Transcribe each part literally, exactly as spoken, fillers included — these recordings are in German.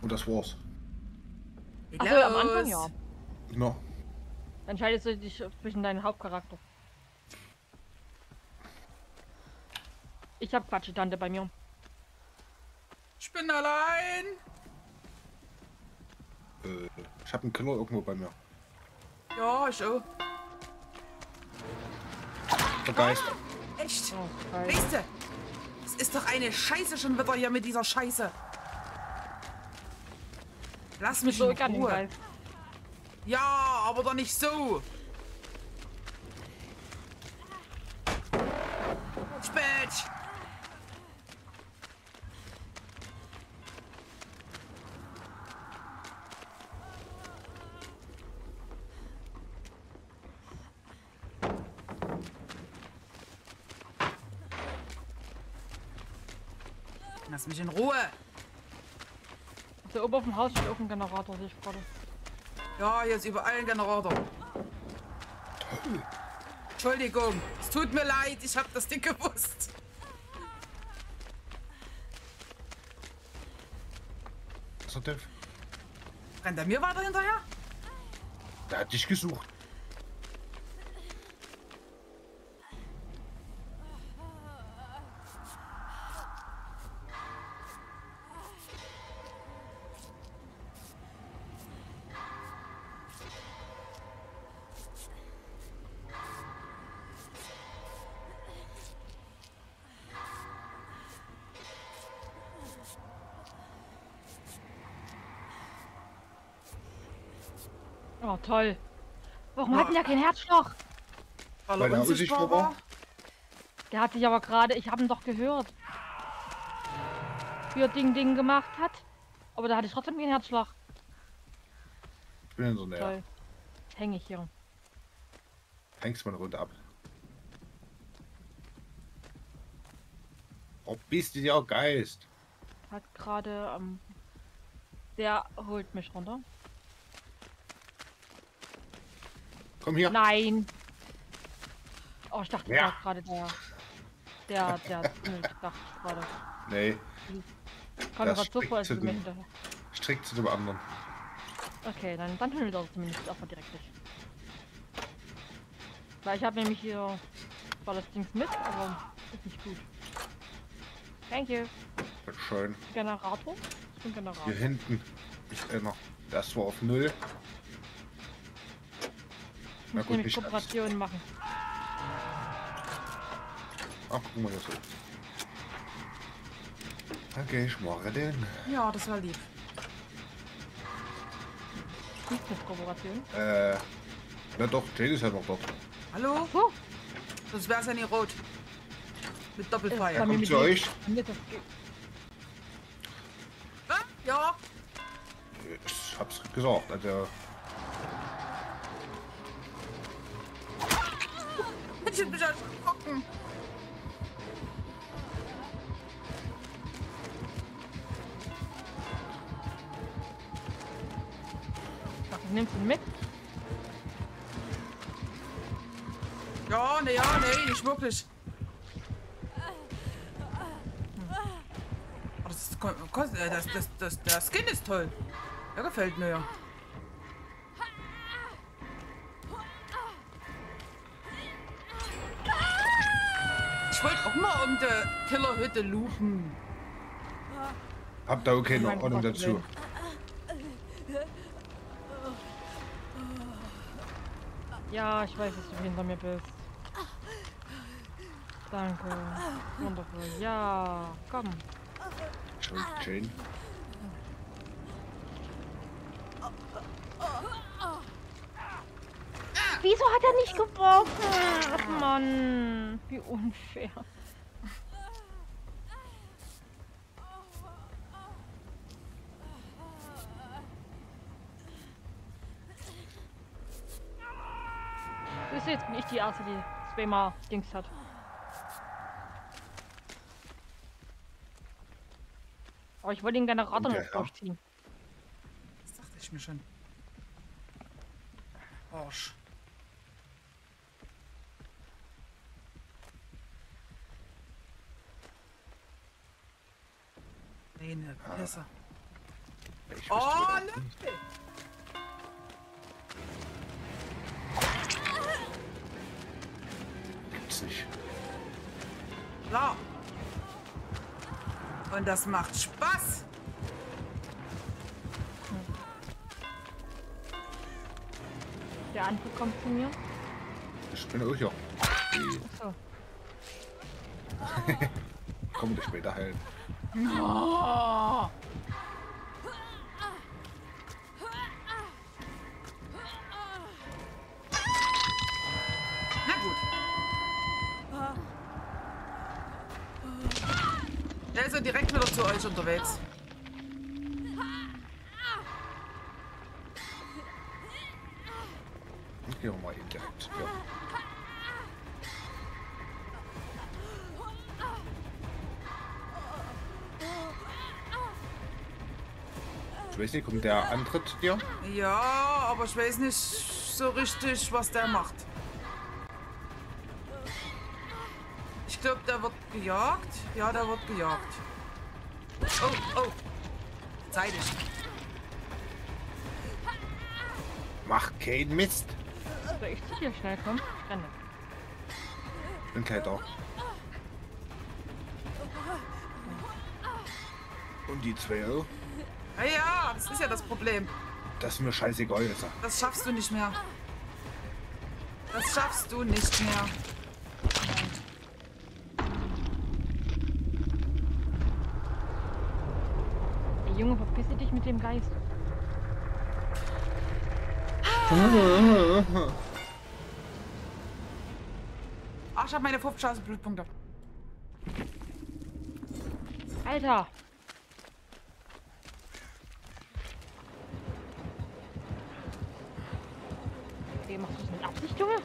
Und das war's. Achso, am Anfang ja. No. Dann entscheidest du dich zwischen deinen Hauptcharakter. Ich hab Quatschitante bei mir. Ich bin allein. Äh, ich hab einen Killer irgendwo bei mir. Ja, ich auch. Der Geist. Echt? Oh, geil. Weißt du, es ist doch eine Scheiße schon wieder hier mit dieser Scheiße. Lass mich So, in ich kann den Ruhe. Geist. Ja, aber doch nicht so. Spät. Lass mich in Ruhe. Da oben auf dem Haus steht auch ein Generator, sehe ich gerade. Ja, hier ist überall ein Generator. Entschuldigung, es tut mir leid, ich habe das Ding gewusst. Was hat der? Rennt er mir weiter hinterher? Der hat dich gesucht. Oh, toll. Warum hat denn der keinen Herzschlag? Weil Weil er er unsichtbar unsichtbar war? war? Der hat sich aber gerade, ich habe ihn doch gehört. Wie er Ding Ding gemacht hat. Aber da hatte ich trotzdem keinen Herzschlag. Ich bin in so näher. Toll. Jetzt hänge ich hier. Hängst mal eine Runde ab. Oh, bist du ja Geist. Hat gerade, ähm, der holt mich runter. Komm hier. Nein! Oh, ich dachte Ja. gerade der. Der, der Tunnel, dachte ich gerade. Nee, Kam Das mir gerade so steckt vor, als zu würde mir dem- hinterher. strikt zu dem anderen. Okay, dann, dann tun wir das zumindest einfach direkt nicht. Weil ich habe nämlich hier zwar das Ding mit, aber ist nicht gut. Thank you. Wird schön. Generator? Ich bin Generator. Hier hinten. Ich erinnere. Das war auf Null. Ich Na muss gut, nämlich nicht ganz. Kooperationen machen. Ach, guck mal hier so. Okay, ich mache den. Ja, das war lieb. Nicht mit Kooperation. Äh. Na doch, Jade ist ja noch dort. Hallo? Oh, Das wär's ja nie rot. Mit es Doppelfeier. kann mir kommt mit zu dir- euch. mir das geht. Ah, ja. Ich hab's gesagt. Also, Ich hab mich erschrocken. Ach, du nimmst ihn mit? Ja, ne, ja, nee, nicht wirklich. Oh, das, ist, ko- ko- äh, das, das, das, der Skin ist toll. Der gefällt mir ja. Ich wollte auch mal um die Killerhütte lupen. habt ihr okay noch Mein Ordnung Gott, dazu. Ja, ich weiß, dass du hinter mir bist. Danke. Wundervoll. Ja, komm. Schön, Jane. Wieso hat er nicht geworfen? Ach Mann, wie unfair. Wisst ihr, jetzt bin ich die Erste, die zweimal Dings hat. Aber ich wollte den Generator Und noch der Herr? durchziehen. Das dachte ich mir schon. Arsch. Nee, ne, besser. Ich Oh, wüsste, ne. gibt's nicht. Klar. Und das macht Spaß. Der andere kommt zu mir. Ich bin auch hier. Achso. Komm dich später heilen. Oh. Na gut. Der ist ja direkt wieder zu euch unterwegs. Gehen wir mal indirekt. Ja. Ich weiß nicht, kommt der andere zu dir? Ja, aber ich weiß nicht so richtig, was der macht. Ich glaube, der wird gejagt. Ja, der wird gejagt. Oh, oh. Zeitig. Mach keinen Mist. Soll ich zu dir schnell kommen? Ich renne. Ich bin gleich da. Und die zwei auch? Ja, ja, das ist ja das Problem. Das ist mir scheißegal jetzt. Das schaffst du nicht mehr. Das schaffst du nicht mehr. Ey, Junge, verpisse dich mit dem Geist. Ach, ich habe meine fünfzig Blutpunkte. Alter! Okay, machst du das mit Absicht, Junge?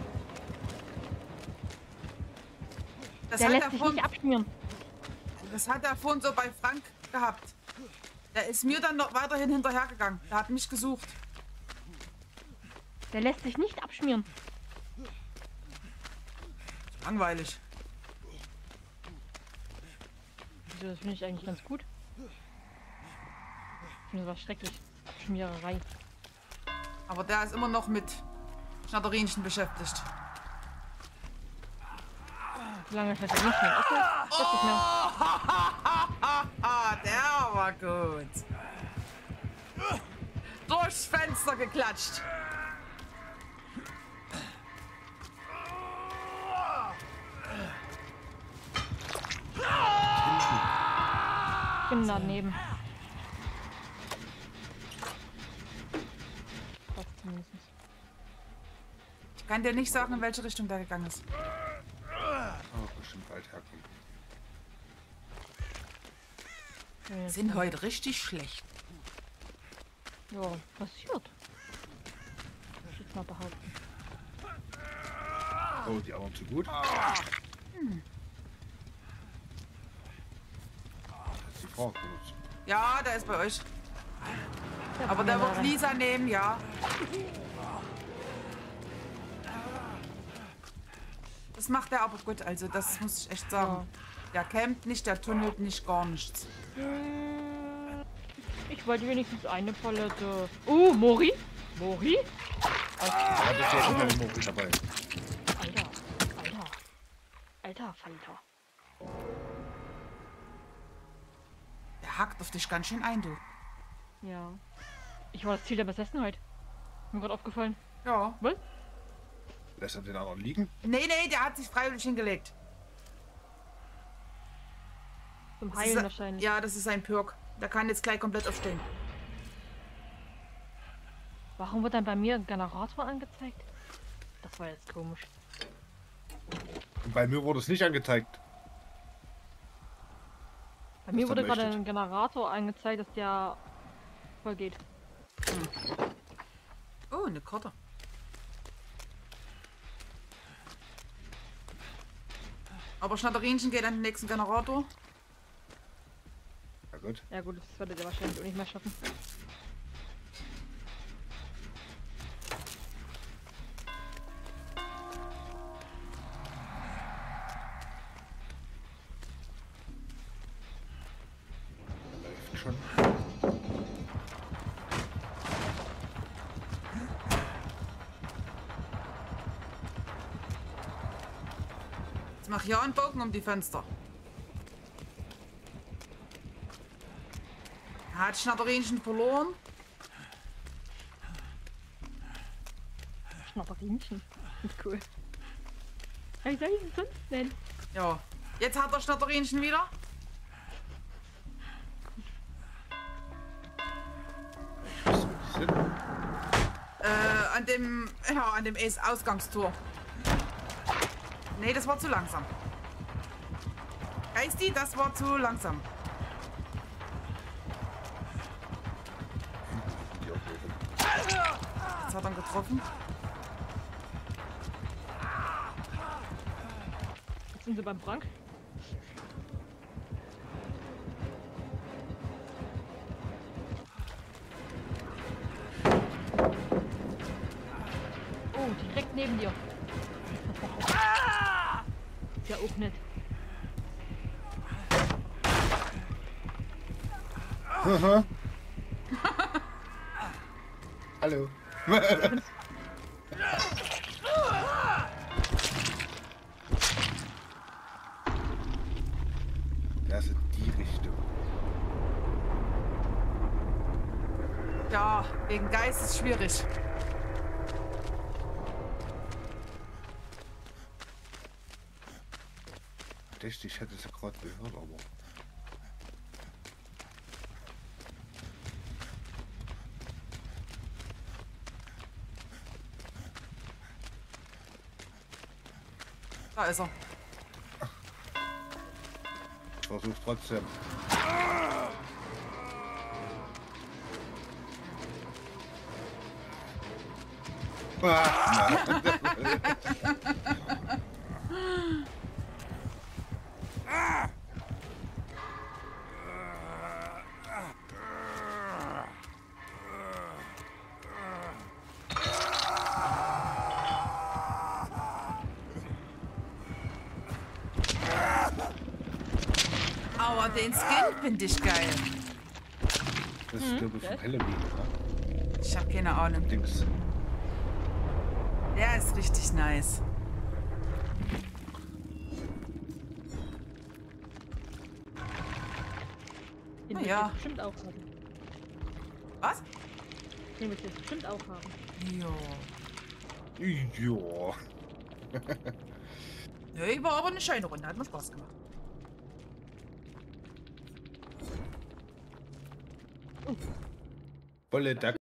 Das Der hat, lässt er sich vorhin, nicht abschmieren. das hat er vorhin so bei Frank gehabt. Der ist mir dann noch weiterhin hinterhergegangen. Der hat mich gesucht. Der lässt sich nicht abschmieren. Langweilig. Wieso, das finde ich eigentlich ganz gut. Ich finde das was schrecklich. Abschmiererei. Aber der ist immer noch mit Schnatterinchen beschäftigt. Wie lange ist das denn nicht mehr? Okay, das nicht mehr. Ah, der war gut. Durchs Fenster geklatscht. Ich bin daneben. Fast zumindest. Ich kann dir nicht sagen, in welche Richtung der gegangen ist. Oh, bestimmt bald herkommen. Ja, Sind heute richtig schlecht. ja, passiert. Würde ich jetzt mal behaupten. Oh, die anderen zu gut. Hm. Das ist die Frau benutzt. Ja, der ist bei euch. Ja, Aber der komm mal wird rein. Lisa nehmen, ja. Das macht er aber gut, also das muss ich echt sagen. Der campt nicht, der tunnelt nicht, gar nichts. Hm, Ich wollte wenigstens eine Palette. Oh, Mori? Mori? Ja, das ist ja immer eine Mori dabei. Alter, Alter. Alter, Falter. Der hackt auf dich ganz schön ein, du. Ja. Ich war das Ziel der Besessenheit. Mir gerade aufgefallen. Ja. Was? Lässt er den anderen liegen? Nee, nee, der hat sich freiwillig hingelegt. Zum Das Heilen ist, wahrscheinlich. ja, das ist ein Perk. Der kann jetzt gleich komplett aufstehen. Warum wird dann bei mir ein Generator angezeigt? Das war jetzt komisch. Und bei mir wurde es nicht angezeigt. Bei mir Das wurde dann gerade leuchtet. ein Generator angezeigt, dass der voll geht. Oh, eine Karte. Aber Schnatterinchen geht an den nächsten Generator. Ja gut. Ja gut, das werdet ihr wahrscheinlich auch nicht mehr schaffen. Läuft schon. Jetzt mach ja einen Bogen um die Fenster. Hat Schnatterinchen verloren? Schnatterinchen. Das ist cool. Wie soll ich ihn sonst nennen? Ja. Jetzt hat er Schnatterinchen wieder. Was ist denn? Äh, an dem, ja, an dem Ausgangstor. Nee, das war zu langsam. Geisti, das war zu langsam. Jetzt hat er ihn getroffen. Jetzt sind sie beim Frank. Oh, direkt neben dir. Ist ja auch nett. Aha. Hallo. Das ist die Richtung. Ja, wegen Geist ist schwierig. Verdächtig, ich hätte es gerade gehört, aber. Da ist er. Ich versuch's trotzdem. Ah, Aber den Skin finde ich geil. das ist, glaube ich, von Halloween, ne? Ich habe keine Ahnung. Dings. Der ist richtig nice. Den Na will ich ja. jetzt bestimmt auch haben. Was? Den will ich jetzt bestimmt auch haben. Jo. Ja. Nee, war aber eine schöne Runde. Hat mir Spaß gemacht. Volle Dank.